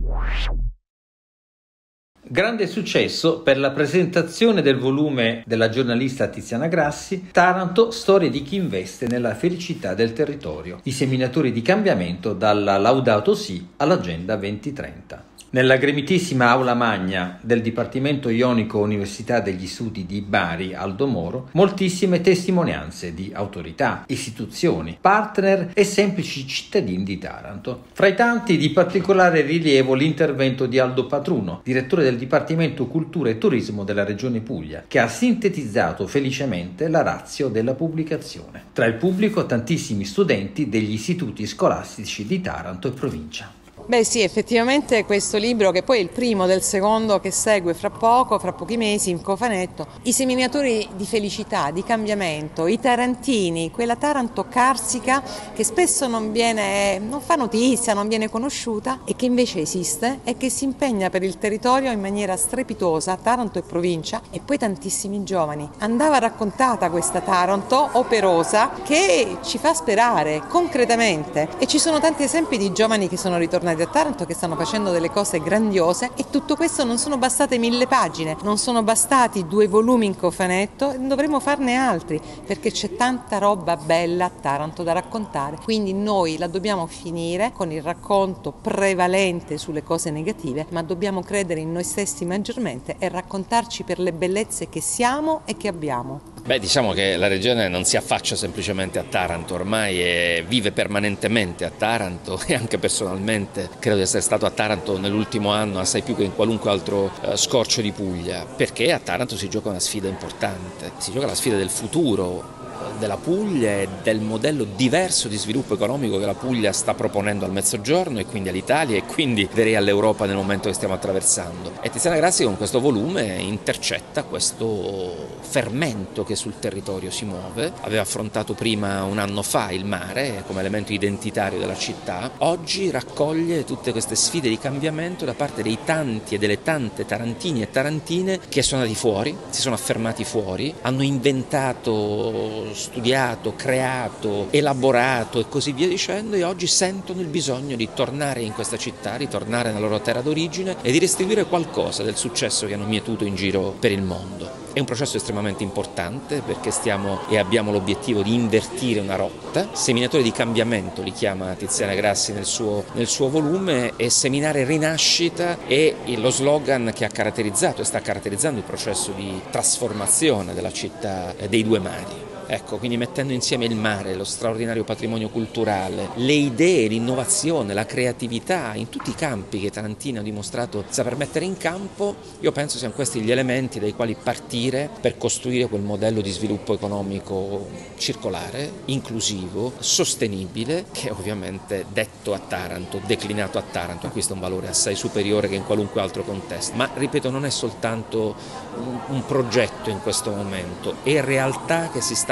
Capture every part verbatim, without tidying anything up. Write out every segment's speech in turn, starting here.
Grande successo per la presentazione del volume della giornalista Tiziana Grassi, Taranto, storie di chi investe nella felicità del territorio, i seminatori di cambiamento dalla Laudato Si all'Agenda duemilatrenta. Nella gremitissima aula magna del Dipartimento Ionico Università degli Studi di Bari Aldo Moro, moltissime testimonianze di autorità, istituzioni, partner e semplici cittadini di Taranto. Fra i tanti di particolare rilievo l'intervento di Aldo Patruno, direttore del Dipartimento Cultura e Turismo della Regione Puglia, che ha sintetizzato felicemente la ratio della pubblicazione. Tra il pubblico tantissimi studenti degli istituti scolastici di Taranto e provincia. Beh sì, effettivamente questo libro, che poi è il primo del secondo che segue fra poco, fra pochi mesi, in cofanetto, i seminatori di felicità, di cambiamento, i tarantini, quella Taranto carsica che spesso non viene, non fa notizia, non viene conosciuta e che invece esiste e che si impegna per il territorio in maniera strepitosa, Taranto e provincia, e poi tantissimi giovani. Andava raccontata questa Taranto operosa che ci fa sperare concretamente, e ci sono tanti esempi di giovani che sono ritornati a Taranto, che stanno facendo delle cose grandiose, e tutto questo non sono bastate mille pagine, non sono bastati due volumi in cofanetto, e dovremo farne altri perché c'è tanta roba bella a Taranto da raccontare. Quindi noi la dobbiamo finire con il racconto prevalente sulle cose negative, ma dobbiamo credere in noi stessi maggiormente e raccontarci per le bellezze che siamo e che abbiamo. Beh, diciamo che la regione non si affaccia semplicemente a Taranto, ormai è, vive permanentemente a Taranto, e anche personalmente credo di essere stato a Taranto nell'ultimo anno assai più che in qualunque altro eh, scorcio di Puglia, perché a Taranto si gioca una sfida importante, si gioca la sfida del futuro della Puglia e del modello diverso di sviluppo economico che la Puglia sta proponendo al Mezzogiorno e quindi all'Italia e quindi direi all'Europa nel momento che stiamo attraversando. E Tiziana Grassi con questo volume intercetta questo fermento che sul territorio si muove. Aveva affrontato prima un anno fa il mare come elemento identitario della città, oggi raccoglie tutte queste sfide di cambiamento da parte dei tanti e delle tante tarantini e tarantine che sono andati fuori, si sono affermati fuori, hanno inventato, studiato, creato, elaborato e così via dicendo, e oggi sentono il bisogno di tornare in questa città, ritornare nella loro terra d'origine e di restituire qualcosa del successo che hanno mietuto in giro per il mondo. È un processo estremamente importante perché stiamo e abbiamo l'obiettivo di invertire una rotta. Seminatori di cambiamento li chiama Tiziana Grassi nel suo, nel suo volume, e seminare rinascita è lo slogan che ha caratterizzato e sta caratterizzando il processo di trasformazione della città dei due mari. Ecco, quindi mettendo insieme il mare, lo straordinario patrimonio culturale, le idee, l'innovazione, la creatività in tutti i campi che Tarantino ha dimostrato saper mettere in campo, io penso siano questi gli elementi dai quali partire per costruire quel modello di sviluppo economico circolare, inclusivo, sostenibile, che ovviamente detto a Taranto, declinato a Taranto, acquista un valore assai superiore che in qualunque altro contesto. Ma ripeto, non è soltanto un, un progetto in questo momento, è realtà che si sta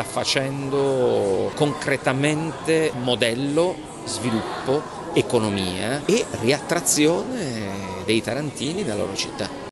facendo concretamente modello, sviluppo, economia e riattrazione dei tarantini nella loro città.